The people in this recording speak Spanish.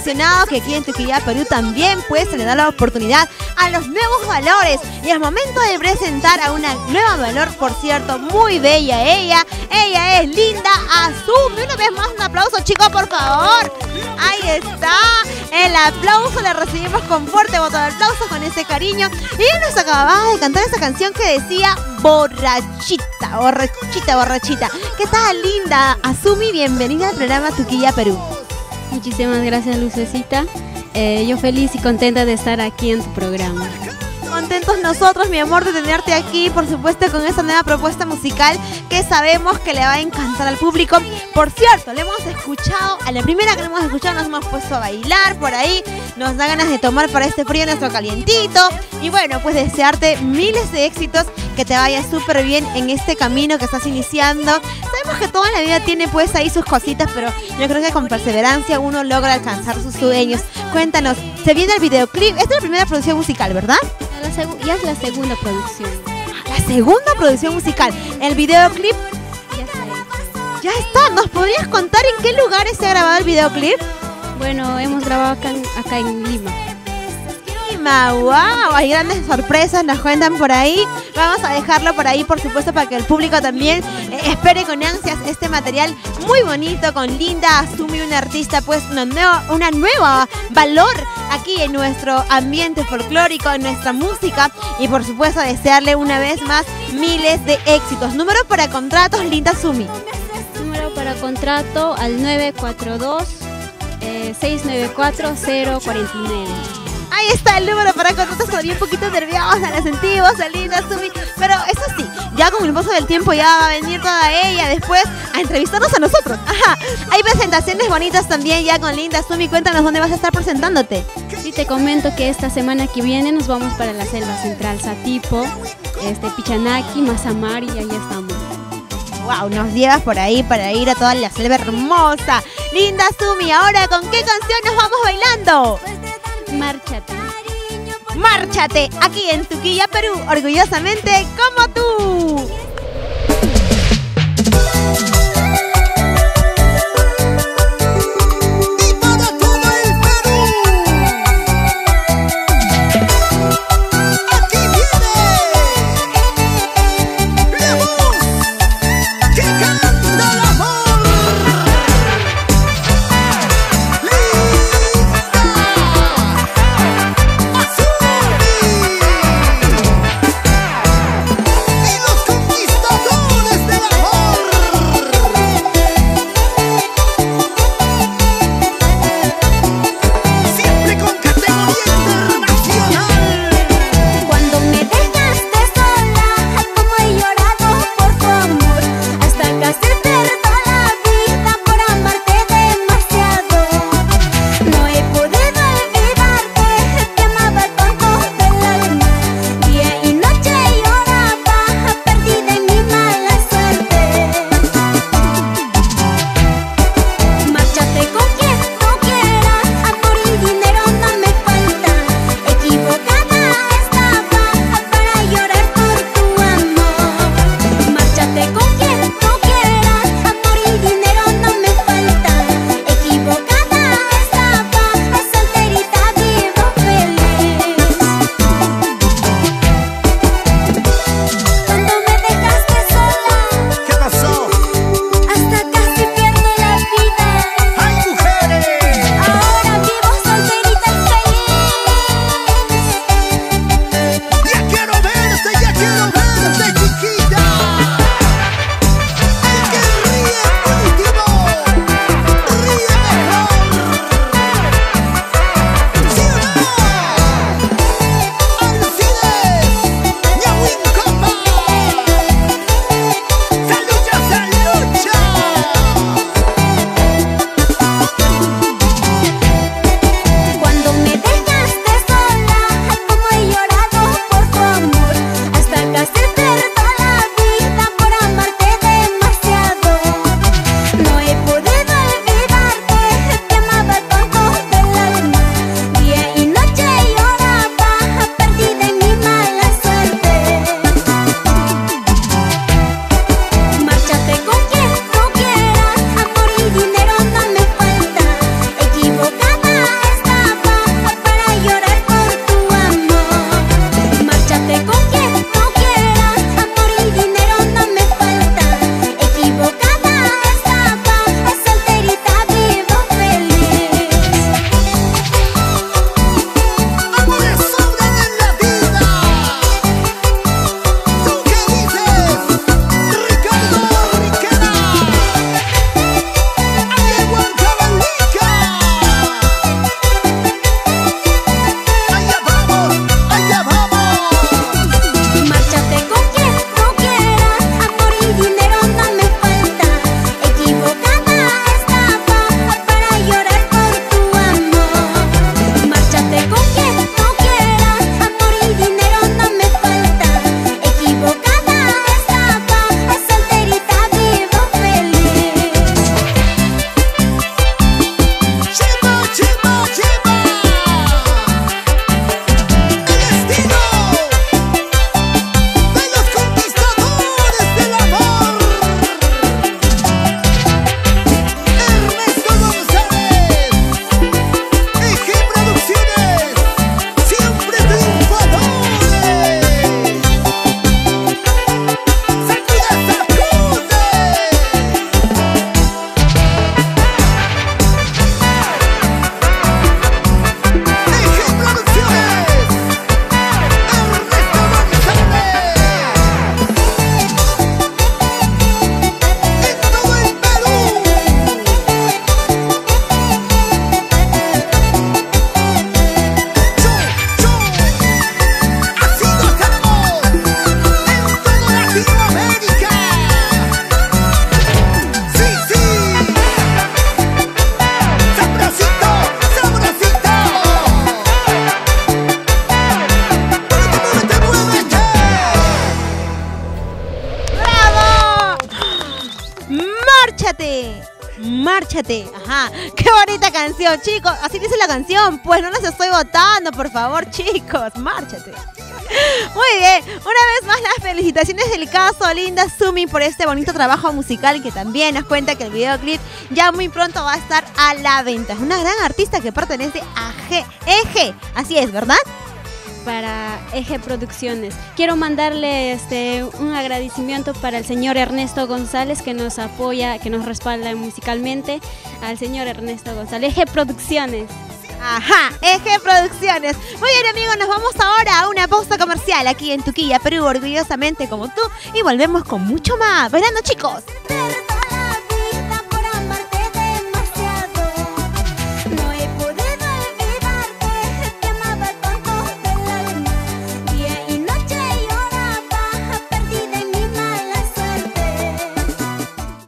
mencionado que aquí en Trujillo, Perú también pues se le da la oportunidad a los nuevos valores y es momento de presentar a una nueva valor, por cierto, muy bella ella es Linda Azumi. Una vez más un aplauso, chicos, por favor. Ahí está, el aplauso, le recibimos con fuerte voto de aplauso, con ese cariño. Y ella nos acababa de cantar esa canción que decía borrachita, borrachita, borrachita. ¿Qué tal, Linda Azumi? Bienvenida al programa Trujillo, Perú. Muchísimas gracias, Lucecita. Yo feliz y contenta de estar aquí en tu programa. Contentos nosotros, mi amor, de tenerte aquí, por supuesto, con esta nueva propuesta musical que sabemos que le va a encantar al público. Por cierto, le hemos escuchado, a la primera que le hemos escuchado nos hemos puesto a bailar por ahí, nos da ganas de tomar para este frío nuestro calientito. Y bueno, pues desearte miles de éxitos, que te vaya súper bien en este camino que estás iniciando. Sabemos que toda la vida tiene pues ahí sus cositas, pero yo creo que con perseverancia uno logra alcanzar sus sueños. Cuéntanos, se viene el videoclip, esta es la primera producción musical, ¿verdad? Ya es la segunda producción. La segunda producción musical. El videoclip Ya está hecho. ya está. ¿Nos podrías contar en qué lugares se ha grabado el videoclip? Bueno, hemos grabado acá en Lima. Lima, wow, hay grandes sorpresas, nos cuentan por ahí. Vamos a dejarlo por ahí, por supuesto, para que el público también espere con ansias este material muy bonito con Linda Azumi, una artista, pues una nueva valor aquí en nuestro ambiente folclórico, en nuestra música, y por supuesto desearle una vez más miles de éxitos. Número para contratos, Linda Azumi. Número para contrato al 942-694-049. Ahí está el número para contratos. Todavía un poquito nerviosa, la sentimos, Linda Azumi, pero eso sí, ya con el paso del tiempo ya va a venir toda ella después a entrevistarnos a nosotros. Ajá. Hay presentaciones bonitas también ya con Linda Azumi. Cuéntanos dónde vas a estar presentándote. Sí, te comento que esta semana que viene nos vamos para la selva central, Satipo, Pichanaki, Mazamari, y ahí estamos. Wow, nos llevas por ahí para ir a toda la selva hermosa. Linda Azumi, ahora ¿con qué canción nos vamos bailando? Márchate. Márchate, aquí en Trujillo, Perú, orgullosamente como tú. Y los Márchate. Ajá, qué bonita canción, chicos. Así dice la canción, pues no los estoy votando, por favor, chicos. Márchate. Muy bien, una vez más las felicitaciones del caso Linda Sumi por este bonito trabajo musical, que también nos cuenta que el videoclip ya muy pronto va a estar a la venta. Es una gran artista que pertenece a EG, así es, ¿verdad? Para EG Producciones. Quiero mandarle un agradecimiento para el señor Ernesto González, que nos apoya, que nos respalda musicalmente, al señor Ernesto González, EG Producciones. Ajá, EG Producciones. Muy bien, amigos, nos vamos ahora a una pausa comercial aquí en Tuquilla, Perú, orgullosamente como tú, y volvemos con mucho más. Bailando, chicos.